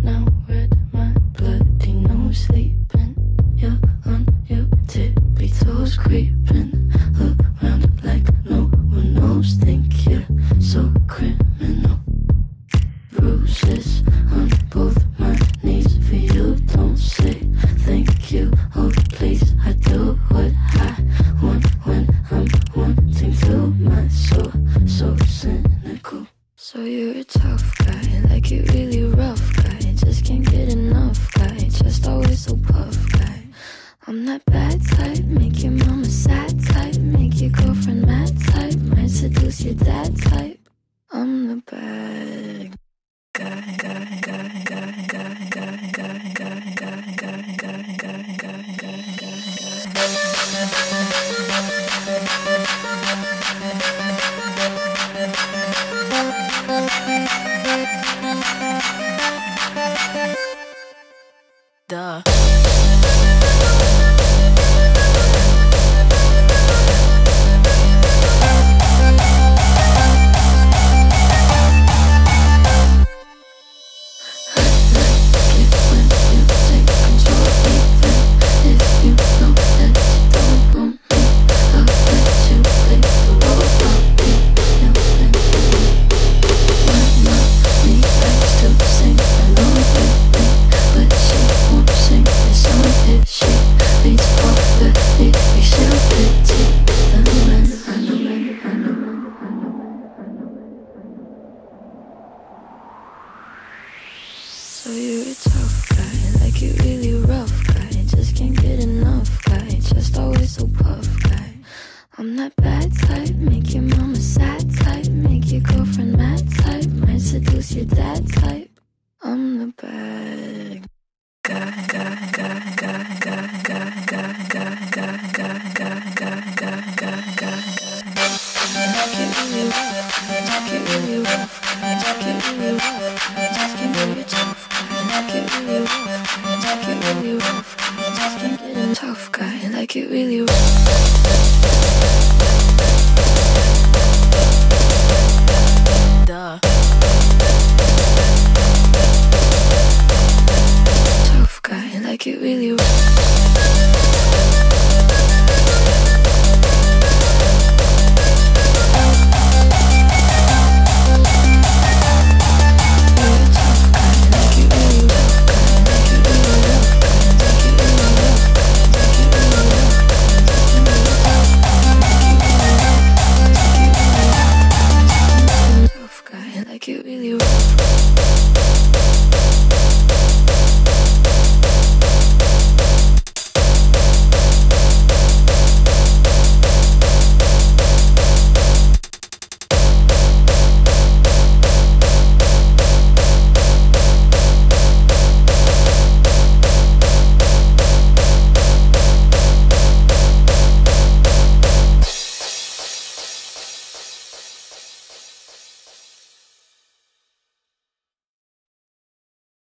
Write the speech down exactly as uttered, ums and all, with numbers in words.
now red, my bloody nose sleeping. You're on your tippy toes creeping around like no one knows. Think you're so criminal. Bruises on both my knees for you. Don't say thank you, oh please. I do what I want when I'm wanting to. My soul so cynical. So you're a tough guy, like you really rough guy. Just can't get enough guy, just always so puff guy. I'm that bad type, make your mama sad type, make your girlfriend mad type, might seduce your dad type. I'm the bad guy, guy, guy, guy, guy, guy, guy, guy, guy, guy, guy, guy, Duh. So you're a tough guy, like you really rough guy. Just can't get enough guy, just always so puff guy. I'm that bad type, make your mama sad type, make your girlfriend mad type, might seduce your dad type.